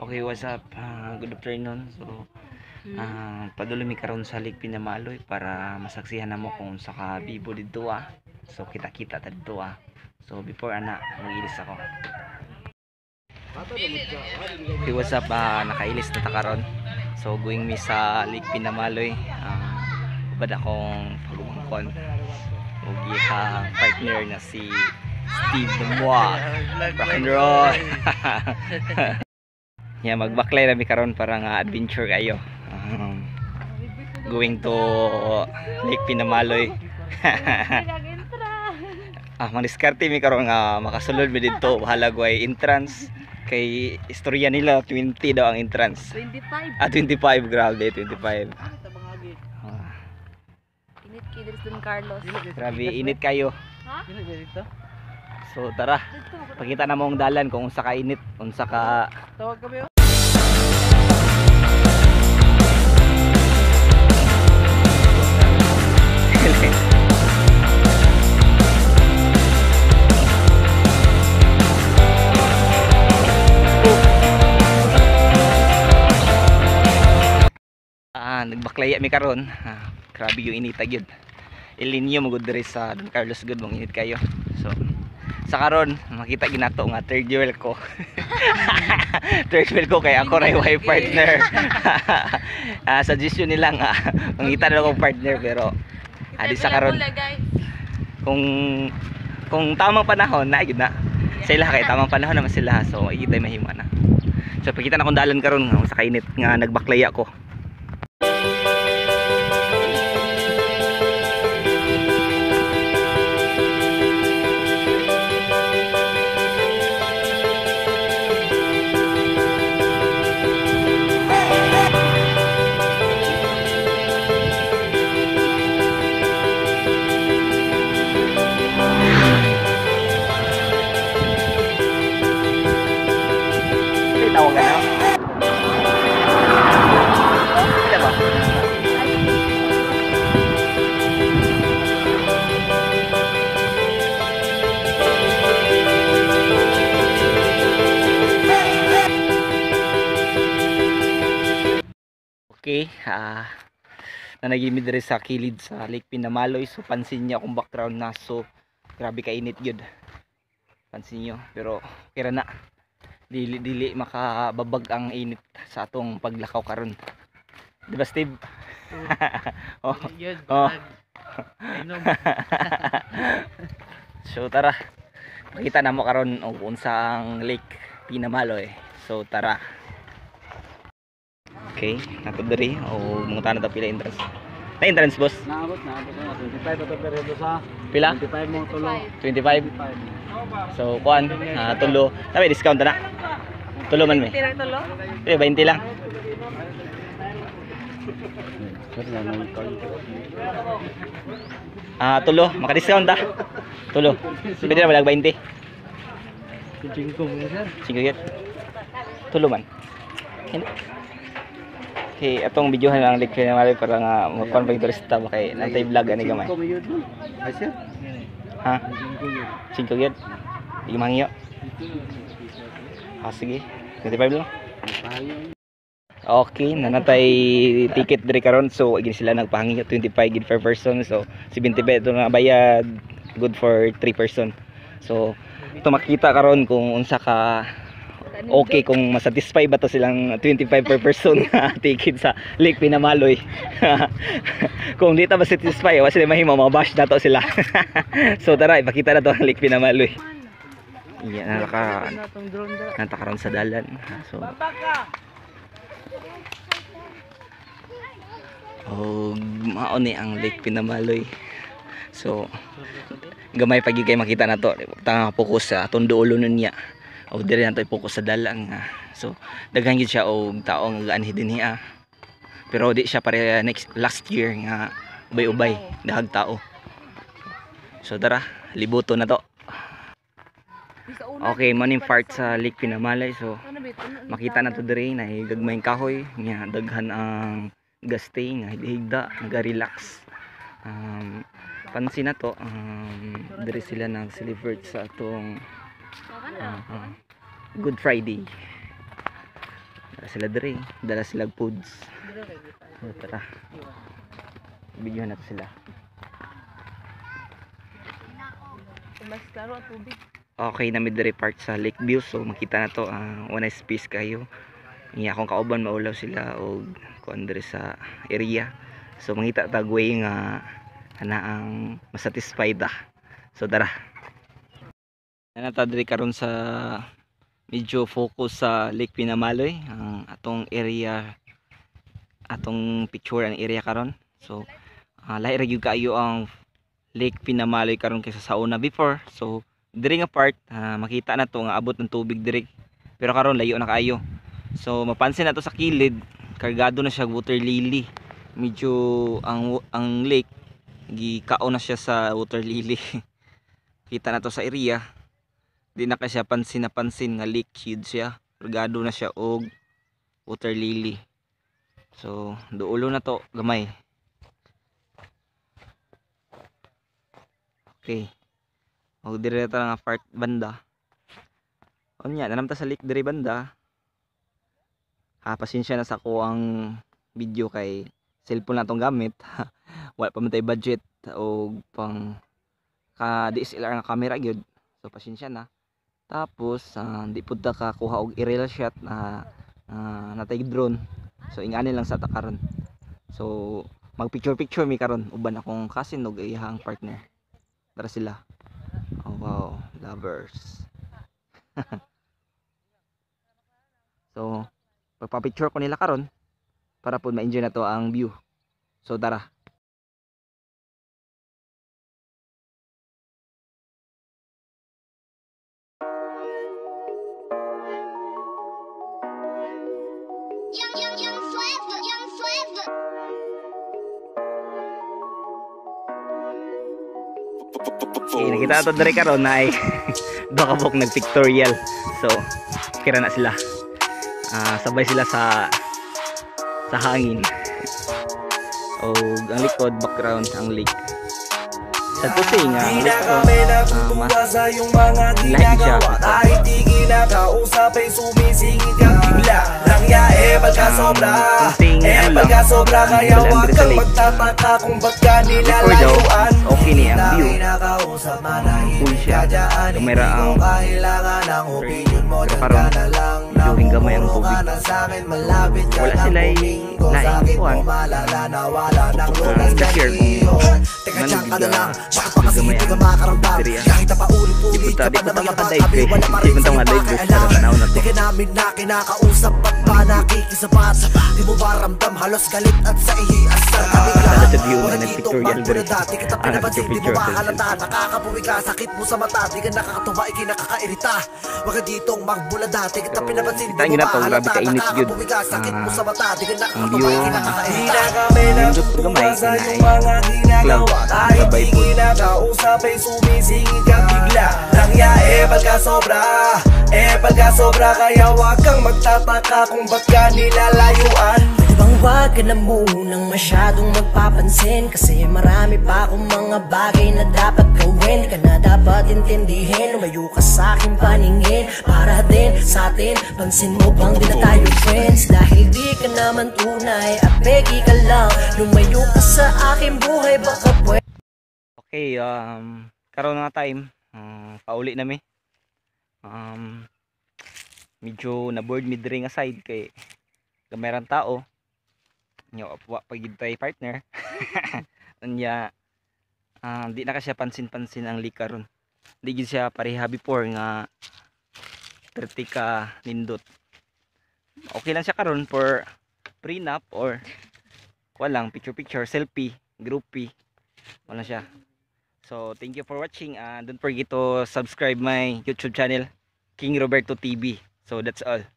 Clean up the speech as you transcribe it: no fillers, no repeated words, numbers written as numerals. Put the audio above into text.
Okay, what's up? Good afternoon. So, padulong mi karon sa Lake Pinamaloy para masaksihan namo kung sa ka bibo didto ah. So, kita-kita ta didto ah. So, before ana, mag-ilis ako. Okay, what's up? Nakailis na ta karon. So, going mi sa Lake Pinamaloy. Ubad akong pagumangkon. Ug partner na si Steve Dumois. Rock and roll. Yeah, magbaklay rami karon para nga adventure kayo. Going to Lake Pinamaloy. Maniskarte mi karon nga makasulod mi didto, bahala guay entrance kay istorya nila 20 daw ang entrance. 25. 25, grabe 25. Init kay Don Carlos. Grabe init kayo. Ha? So tara, pakita na mo ang dalan kung unsa ka init, unsa ka Tawag kami. Nagbaklaya mi karon. Grabe yung inita gyud. Ilinyo mo gud diri sa Don Carlos gud mong init kayo. So sa karon makita ginato nga third wheel ko. Third wheel ko kay ako ray way partner. Suggestion nila nga mangita na akong partner pero di sa karon kung tamang panahon na gyud na. Sila kay tamang panahon naman sila so ikita mahimo na. So pakita na akong dalan karon nga sa kainit nga nagbaklaya ko. Tawag ka na? Kita ba? Okay, nanagimi diri sa kilid sa Lake Pinamaloy. So pansin niya kung background na. So grabe kainit gyud. Pansin niyo, pero kira na. Dili makababag ang init sa atong paglakaw karon. Di ba Steve? Oh. Oh. So tara. Makita na mo karon og unsang Lake Pinamaloy. So tara. Okay, nato diri o mga tanong ta pila entrance. Na entrance boss? Naabot na 25 ato periodo sa Pila? 25 mo tulo. 25. So kuan, tulo. Tabi discount na. Tulo man mi. Tirang tulo? 20 lang. Tulo, maka-discount ta. Tulo. Pwede na malag 20. 5 mo sir. 5 gyud. Tulo man. Okay, atong videohan lang Lake Pinamaloy para nga makuan pa yung turista ba kay nantay vlog ani gamay. 5 mo yun. Ay sir. Ha? 5 5 gyud. Di mangyo. Sige. 25 lang. Okay, nanatay ticket diri karon so igin sila nagpahangi 25 gid per person so 70 ito na bayad good for 3 person. So ito makita karon kung unsa ka okay kung masatisfy ba to silang 25 per person ticket sa Lake Pinamaloy. Kung di ta masatisfy wa sila mahimo mabash dato sila. So tara ipakita na to ang Lake Pinamaloy. Iya natakaroon sa dalan. So mao ni ang Lake Pinamaloy. So gamay pagigay makita na to. Tanga focus sa atong duolo niya. O diri nato i-focus sa dalan nga. So daghan gid siya og tao nga anhi dinhi Pero di siya pare last year nga ubay-ubay dahag tao. So tara, libuto na to. Okay, morning part sa Lake Pinamaloy. So makita na to diri na gagmayng kahoy nga daghan ang gaste nga higda naga-relax. Pansin na to diri sila nag-celebrate sa atong Good Friday. Tara sila diri, dala sila foods. So, tara. Videohan nato sila. Mas klaro ang tubig. Okay na mid diri part sa Lakeview, so makita na to one space kayo. Iya akong kauban maulaw sila og kuan diri sa area. So mangita tag way nga ana ang masatisfied ta. So tara. Ana ta diri karon sa medyo focus sa Lake Pinamaloy, ang atong area, atong picture ang area karon. So lahi ra gyud kaayo ang Lake Pinamaloy karon kaysa sa una before. So diri nga part makita na to nga abot ng tubig diri, pero karon layo na kaayo. So mapansin na to sa kilid, kargado na siya water lily. Medyo ang lake gikao na siya sa water lily. Kita na to sa area, di na ka siya pansin na pansin nga liquid siya, kargado na siya og water lily. So duulo na to gamay. Okay. O dire ta nga part banda. Unya nanamta sa lake dire banda. Pasensya na sa ko ang video kay cellphone na tong gamit. Wala pa man tay budget o pang ka DSLR nga camera gyud. So pasensya na. Tapos di pud ta ka kuha og aerial shot na natay drone. So ingani lang sa ta karon. So mag picture mi karon uban akong cousin og iyang partner. Tara sila. Oh wow, lovers. So pagpa-picture ko nila karon para po ma-enjoy na to ang view. So tara. Okay, nakita nato dire karon na ay duha ka buok nag-pictorial. So kira na sila. Sabay sila sa hangin. O ang likod background ang lake. Sa tusing ang lake lahi siya. Kahit di kinakausap ay sumisingit kang bigla. Nangyae pagka sobra, pagka sobra kaya wag kang magtataka kung ba't ka nilalayuan. Okay ni ang view. Kinakausap manahimik Full siya. ka dyan. Kamera Hindi ang ko kailangan ng opinion mo. Dyan ka na lang. medyo gamay ang Namumo ka tubig. na sa'kin, malapit ka Wala ng sila'y pumingko. laing Sa'kin kuwan. mo malala na wala ng lunas the na share iyon. Teka Ano dyan ka na biga- lang. Baka pa kasi gamay hindi ka ang makaramdam. area. Kahit na paulit-ulit Di ka punta pa na mayabang. makadive Kami eh. wala pa Di rin punta sa'yo makadive eh. pakialam. Sa tanaw na to. Di ka namin na kinakausap at pa nakikisabat. Di mo ba ramdam halos galit at sa ihiasal kami Tala lahat. sa view na Wala nag-pictorial ditong magmula dire. dati kita pinapansin. Di mo Picture, ba picture. halata? Nakakapuwi ka, sakit mo sa mata. Di ka nakakatuwa, ikinakakairita. Wag ditong magbula dati kita Pero pinapansin. kita nyo na to, grabe kainit yun. Nakakapuwi ka, sakit mo sa mata. Di ka Ang nakakatuwa, view, ikinakakairita. lindot ko gamay, kinaay cloud, sabay po. Kinakausap ay sumisingit kang bigla. Nangyae pagka sobra, pagka sobra kaya wag kang magtataka kung ba't ka nilalayuan. Pwede bang wag ka na munang masyadong magpapansin? Kasi marami pa akong mga bagay na dapat gawin. Di ka na dapat intindihin, lumayo ka sa aking paningin. Para din sa atin, pansin mo bang di na tayo friends? Dahil di ka naman tunay, apeki ka lang. Lumayo ka sa aking buhay, baka pwede. Okay, karon nga time, pauli na mi. Medyo na board mi diri nga side kay kamerang tao. Nyo pagid tay partner. Unya di na ka siya pansin-pansin ang likaron. Di gid siya pareha before nga 30 ka nindot. Okay lang siya karon for prenup or walang picture selfie, groupie. Wala siya. So thank you for watching, and don't forget to subscribe my YouTube channel, King Roberto TV. So that's all.